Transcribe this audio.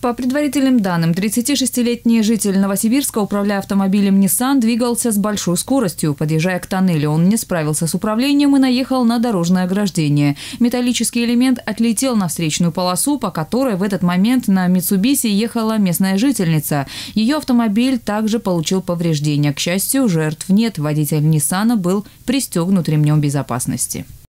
По предварительным данным, 36-летний житель Новосибирска, управляя автомобилем Nissan, двигался с большой скоростью. Подъезжая к тоннелю, он не справился с управлением и наехал на дорожное ограждение. Металлический элемент отлетел на встречную полосу, по которой в этот момент на Mitsubishi ехала местная жительница. Ее автомобиль также получил повреждения. К счастью, жертв нет. Водитель Nissan был пристегнут ремнем безопасности.